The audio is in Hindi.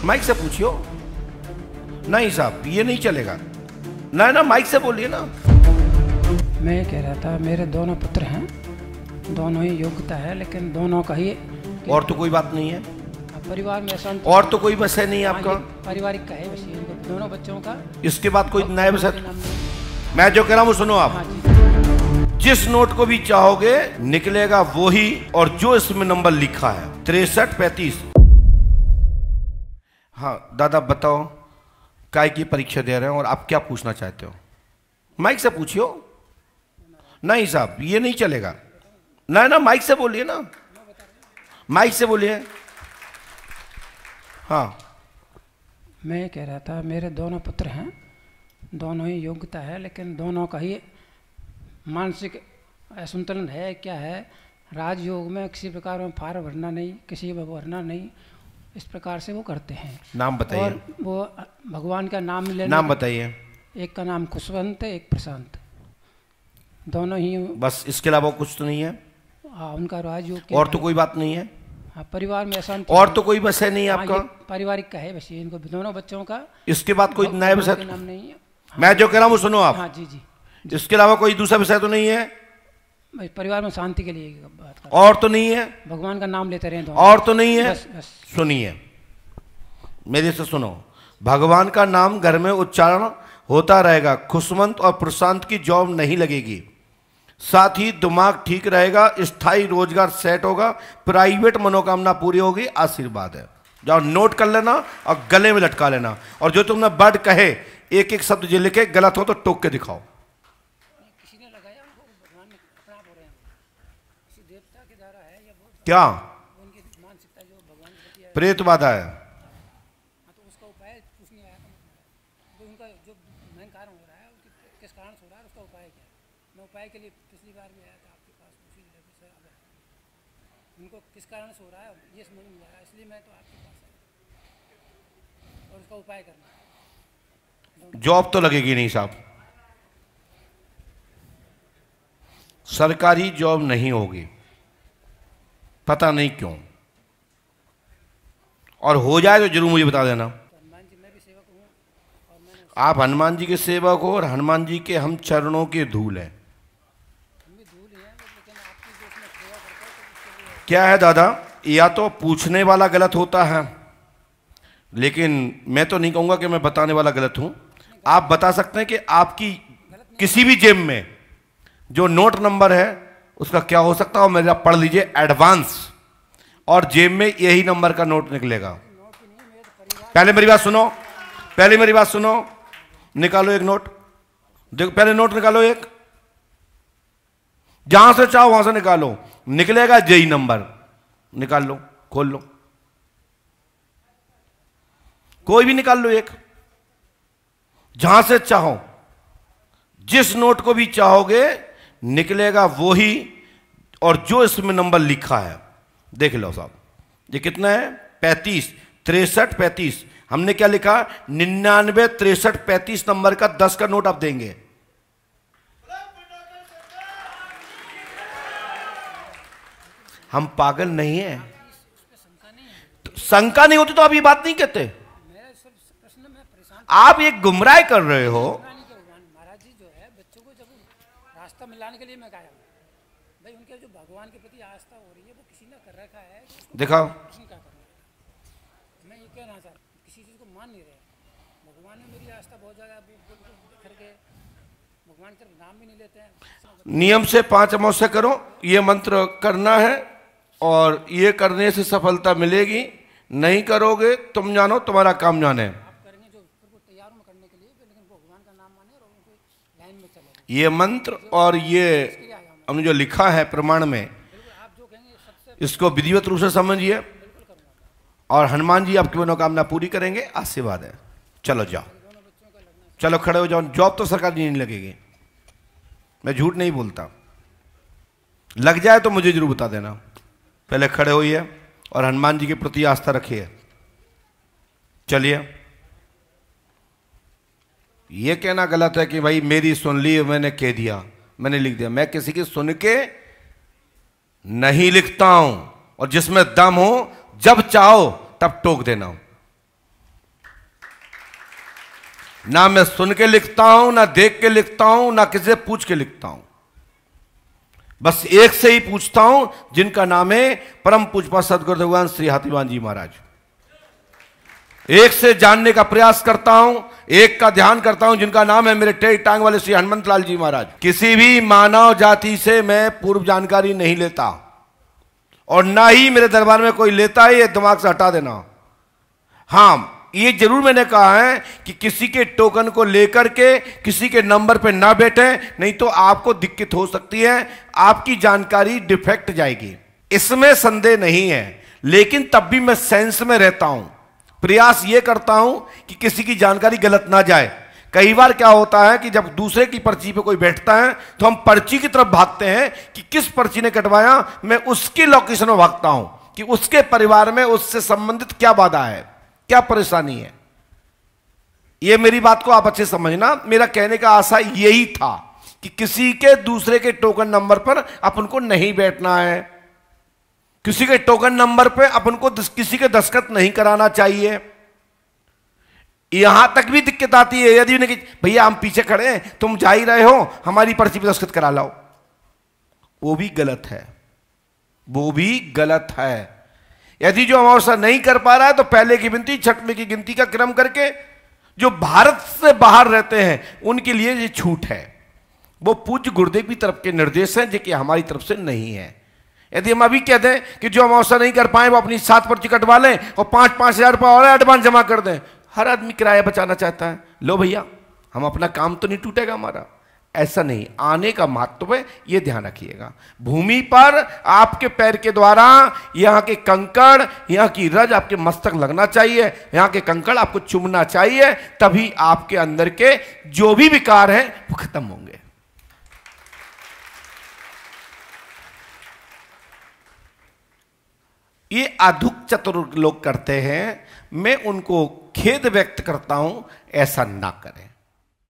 माइक से पूछियो। नहीं साहब ये नहीं चलेगा। ना ना माइक से बोलिए ना। मैं कह रहा था मेरे दोनों पुत्र हैं, दोनों ही योग्यता है, लेकिन दोनों का ही और तो कोई बात नहीं है परिवार में ऐसा और तो कोई विषय नहीं है आपका। पारिवारिक का है वैसे इनको दोनों बच्चों का। इसके बाद कोई नया विषय मैं जो कह रहा हूँ सुनो आप। हाँ जी। जिस नोट को भी चाहोगे निकलेगा वो ही, और जो इसमें नंबर लिखा है 6335। हाँ दादा बताओ काय की परीक्षा दे रहे हैं और आप क्या पूछना चाहते हो? माइक से पूछियो। नहीं साहब ये नहीं चलेगा। ना ना माइक से बोलिए ना, माइक से बोलिए। हाँ मैं कह रहा था मेरे दोनों पुत्र हैं, दोनों ही योग्यता है, लेकिन दोनों का ही मानसिक असंतुलन है। क्या है, राजयोग में किसी प्रकार में फार भरना नहीं, किसी में भरना नहीं, इस प्रकार से वो करते हैं। नाम बताइए। और वो भगवान का नाम लेने। नाम बताइए। एक का नाम खुशवंत है, एक प्रशांत, दोनों ही। बस इसके अलावा कुछ तो नहीं है? हाँ उनका राजयोग। और तो कोई बात नहीं है? हाँ परिवार में ऐसा और तो कोई विषय नहीं है आपका? पारिवारिक का है वैसे इनको दोनों बच्चों का। इसके बाद कोई नया विषय नाम नहीं है। मैं जो कह रहा हूँ सुनो आप। हाँ जी जी। इसके अलावा कोई दूसरा विषय तो नहीं है? परिवार में शांति के लिए बात कर। और तो नहीं है? भगवान का नाम लेते रहे। और तो नहीं है? बस बस। सुनिए मेरे से सुनो, भगवान का नाम घर में उच्चारण होता रहेगा, खुशवंत और प्रशांत की जॉब नहीं लगेगी, साथ ही दिमाग ठीक रहेगा, स्थायी रोजगार सेट होगा, प्राइवेट मनोकामना पूरी होगी, आशीर्वाद है। जाओ नोट कर लेना और गले में लटका लेना। और जो तुमने वर्ड कहे एक एक शब्द जो लिखे गलत हो तो टोक के दिखाओ। किसी ने लगाया उनको, भगवान ने अपना आप हो रहे हैं, किसी देवता के द्वारा है या वो क्या उनकी मानसिकता जो भगवान के प्रति है। प्रेत बाधा है? तो उसका उपाय पूछने आया था। तो उनका जो मेन कारण हो रहा है किस कारण से हो रहा है, उसका उपाय क्या है। मैं उपाय के लिए पिछली बार भी आया था आपके पास, उसी सर उनको किस कारण से हो रहा है ये समझ नहीं आ रहा, इसलिए मैं तो आपके पास आया और उसका उपाय करना। जॉब तो लगेगी नहीं साहब, सरकारी जॉब नहीं होगी, पता नहीं क्यों, और हो जाए तो जरूर मुझे बता देना। हनुमान जी मैं भी सेवक हूँ और मैंने आप हनुमान जी के सेवक हो और हनुमान जी के हम चरणों के धूल हैं। हम भी धूल ही हैं, लेकिन आपकी जो उसमें सेवा करते हैं तो उसके लिए। क्या है दादा, या तो पूछने वाला गलत होता है, लेकिन मैं तो नहीं कहूंगा कि मैं बताने वाला गलत हूं। आप बता सकते हैं कि आपकी किसी भी जेब में जो नोट नंबर है उसका क्या हो सकता है, मेरा पढ़ लीजिए एडवांस, और जेब में यही नंबर का नोट निकलेगा। पहले मेरी बात सुनो, पहले मेरी बात सुनो, निकालो एक नोट, देखो पहले नोट निकालो एक, जहां से चाहो वहां से निकालो, निकलेगा यही नंबर, निकाल लो, खोल लो, कोई भी निकाल लो एक, जहां से चाहो, जिस नोट को भी चाहोगे निकलेगा वो ही, और जो इसमें नंबर लिखा है देख लो साहब, ये कितना है 35 63 35। हमने क्या लिखा 99 63 35 नंबर का 10 का नोट आप देंगे। हम पागल नहीं है, तो शंका नहीं होती तो आप ये बात नहीं कहते। आप एक गुमराह कर रहे हो। महाराज जी जो है बच्चों को जब रास्ता मिलाने के लिए मैं गाया भाई, उनके जो भगवान के प्रति आस्था हो रही है वो किसी ने कर रखा है, दिखाओ। क्या करना है मैं ये कहना चाहता हूँ, किसी चीज़ को मान नहीं रहे। भगवान में मेरी आस्था बहुत ज़्यादा करके भगवान के नाम भी नहीं लेते हैं। नियम से 5 अमावस्या करो, ये मंत्र करना है और ये करने से सफलता मिलेगी। नहीं करोगे तुम जानो, तुम्हारा काम जाने। ये मंत्र और ये हमने जो लिखा है प्रमाण में, इसको विधिवत रूप से समझिए, और हनुमान जी आपकी मनोकामना पूरी करेंगे, आशीर्वाद है। चलो जाओ, चलो खड़े हो जाओ। जॉब तो सरकारी नहीं लगेगी, मैं झूठ नहीं बोलता, लग जाए तो मुझे जरूर बता देना। पहले खड़े होइए और हनुमान जी के प्रति आस्था रखिए। चलिए, ये कहना गलत है कि भाई मेरी सुन ली, मैंने कह दिया, मैंने लिख दिया। मैं किसी की सुन के नहीं लिखता हूं, और जिसमें दम हो जब चाहो तब टोक देना। ना मैं सुन के लिखता हूं, ना देख के लिखता हूं, ना किसी से पूछ के लिखता हूं। बस एक से ही पूछता हूं, जिनका नाम है परम पूज्य सदगुरु भगवान श्री हाथीवान जी महाराज। एक से जानने का प्रयास करता हूं, एक का ध्यान करता हूं, जिनका नाम है मेरे टेढ़ी टांग वाले श्री हनुमंत लाल जी महाराज। किसी भी मानव जाति से मैं पूर्व जानकारी नहीं लेता, और ना ही मेरे दरबार में कोई लेता है, ये दिमाग से हटा देना। हां, ये जरूर मैंने कहा है कि किसी के टोकन को लेकर के किसी के नंबर पे ना बैठे, नहीं तो आपको दिक्कत हो सकती है, आपकी जानकारी डिफेक्ट जाएगी, इसमें संदेह नहीं है। लेकिन तब भी मैं सेंस में रहता हूं, प्रयास ये करता हूं कि किसी की जानकारी गलत ना जाए। कई बार क्या होता है कि जब दूसरे की पर्ची पे कोई बैठता है तो हम पर्ची की तरफ भागते हैं कि किस पर्ची ने कटवाया, मैं उसकी लोकेशन में भागता हूं कि उसके परिवार में उससे संबंधित क्या बाधा है, क्या परेशानी है। यह मेरी बात को आप अच्छे समझना। मेरा कहने का आशा यही था कि किसी के दूसरे के टोकन नंबर पर अपन को नहीं बैठना है, किसी के टोकन नंबर पे अपन को किसी के दस्तखत नहीं कराना चाहिए। यहां तक भी दिक्कत आती है, यदि उन्हें भैया हम पीछे खड़े हैं, तुम जा ही रहे हो, हमारी पर्ची पे दस्तखत करा लाओ, वो भी गलत है, वो भी गलत है। यदि जो अमावस्या नहीं कर पा रहा है तो पहले की गिनती, छठवें की गिनती का क्रम करके, जो भारत से बाहर रहते हैं उनके लिए ये छूट है। वो पूज्य गुरुदेव की तरफ के निर्देश हैं, जो कि हमारी तरफ से नहीं है। यदि हम अभी कहते हैं कि जो अमावस्या नहीं कर पाए वो अपनी 7 पर्ची कटवा लें और 5-5 हजार रुपये और एडवांस जमा कर दें, हर आदमी किराया बचाना चाहता है, लो भैया हम अपना काम तो नहीं टूटेगा हमारा। ऐसा नहीं, आने का महत्व है, यह ध्यान रखिएगा। भूमि पर आपके पैर के द्वारा यहां के कंकड़, यहां की रज आपके मस्तक लगना चाहिए, यहां के कंकड़ आपको चुमना चाहिए, तभी आपके अंदर के जो भी विकार हैं वो खत्म होंगे। ये अधुक चतुर लोग करते हैं, मैं उनको खेद व्यक्त करता हूं, ऐसा ना करें।